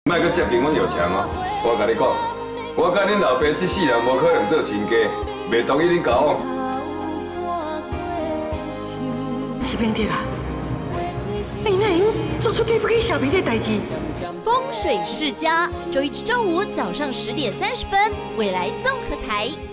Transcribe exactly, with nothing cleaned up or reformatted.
莫搁接近阮药强哦！我甲你讲，我甲恁老爸这世人无可能做亲家，袂同意恁交往。 是平弟啊，你哪能做出对不起小平的代志？ 风水世家，周一至周五早上十点三十分，未来综合台。